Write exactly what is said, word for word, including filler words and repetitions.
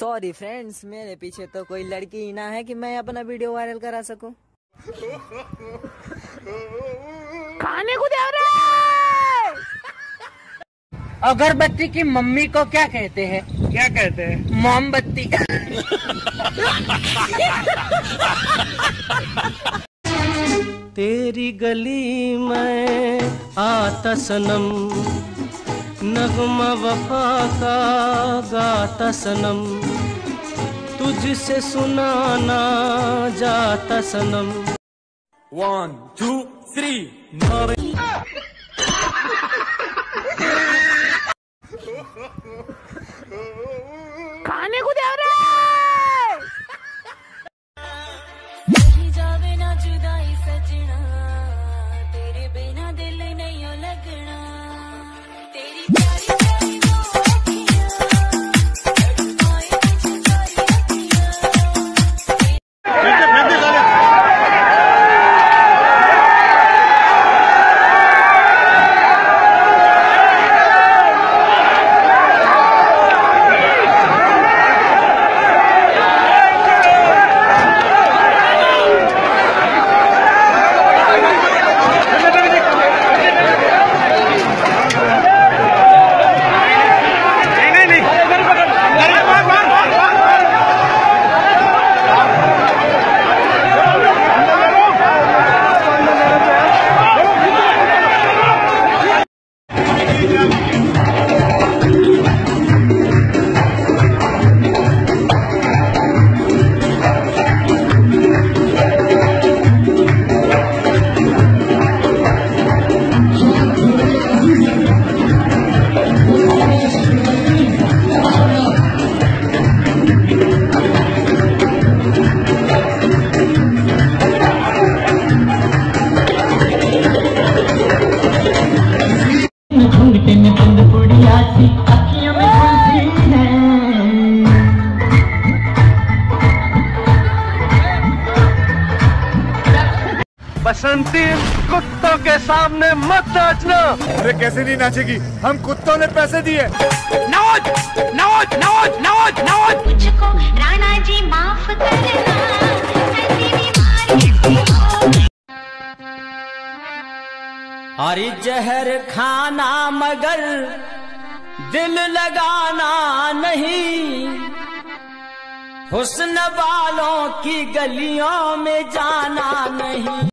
Sorry friends, मेरे पीछे तो कोई लड़की ही ना है कि मैं अपना वीडियो वायरल करा सकूं। खाने को दे रहे। अगरबत्ती की मम्मी को क्या कहते हैं? क्या कहते हैं? मोमबत्ती। तेरी गली में आता सनम, नगमा वफा का गाता सनम, तुझसे सुनाना जाता सनम। One two three. खाने को दे रहे। जावे ना जुदाई सजना, तेरे बिना दिल नहीं लगना। तेरी प्यारी प्यारी दो बसंती, कुत्तों के सामने मत नाचना। अरे कैसे नहीं नाचेगी, हम कुत्तों ने पैसे दिए। नौज नौज नौज नौज नौज। मुझको राणा जी माफ करना, ऐसी बीमारी। अरे जहर खाना मगर दिल लगाना नहीं, हुस्न वालों की गलियों में जाना नहीं।